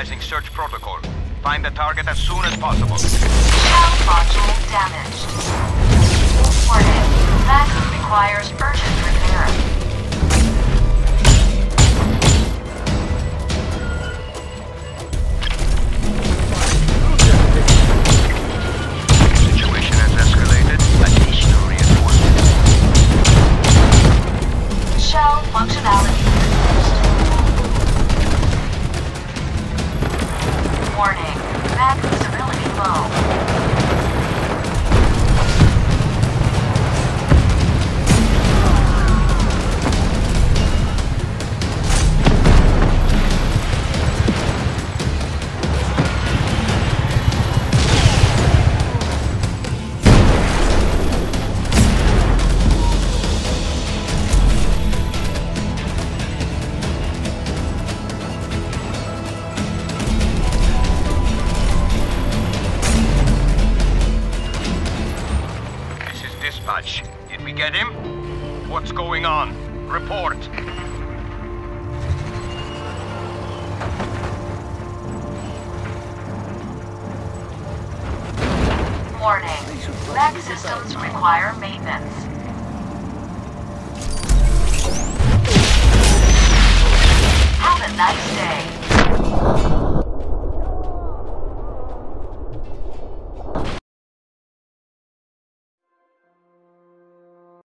Initializing search protocol. Find the target as soon as possible. Shell module damaged. Warning. That requires urgent repair. Situation has escalated. Additional reinforcements. Shell functionality reduced. Warning. Map visibility low. Dispatch. Did we get him? What's going on? Report. Warning. Mech systems require maintenance.